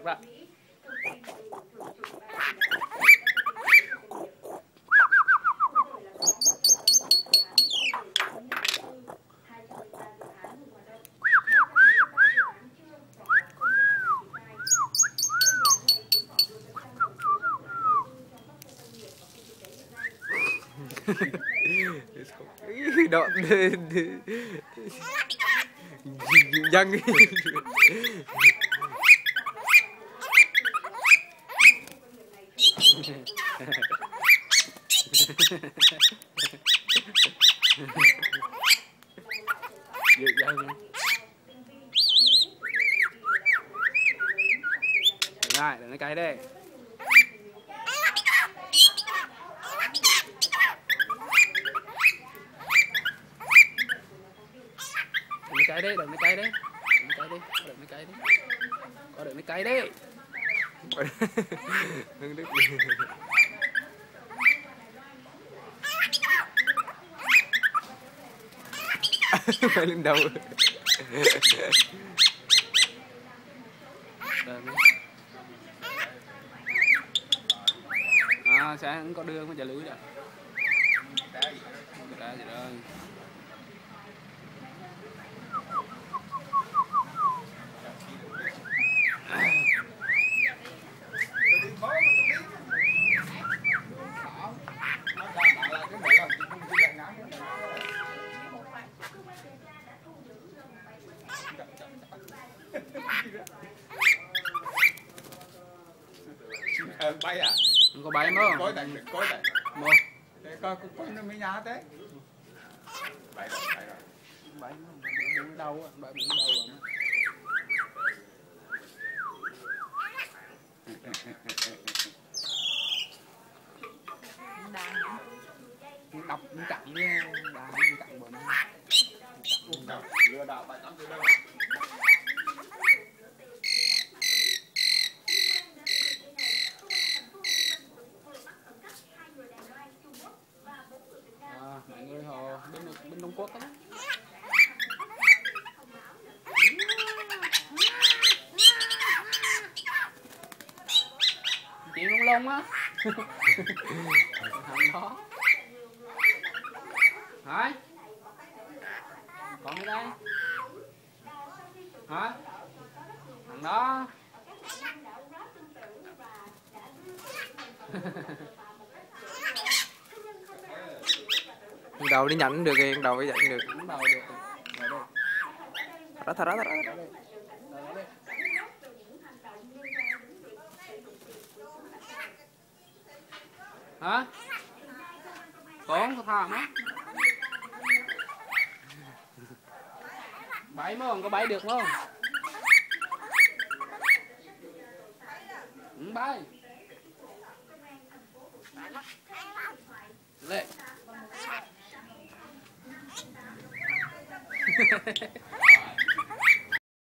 ra. Đoạn dân lại đừng cái đây. Đừng cái đấy, đừng cái đấy. Đừng cái đấy, đừng cái đấy. Có đừng cái đấy. Hưng Đức. Phải lên đầu. À, sẽ có đưa có trả lưới rồi. Ra gì rồi. Bay à? Không có bay mơ. Coi tại Mơ. để coi nó mới nhá thế. Bay rồi. Bay bụng đau á, bay bụng đau rồi. Đọc chặn nha, đàn chặn bọn nó. Lừa đảo 700 triệu đồng. Mọi người họ bên Trung Quốc đó. Chuyện lông lông á. Thằng đó. Hả? Còn ở đây. Hả? Thằng đó. Đầu đi nhận được kìa, đầu đi nhận được. Đầu được. Đó, thật đó. Hả? Con thằng á. Bẫy mới không có bẫy được không? Ừ, bẫy. Lệ.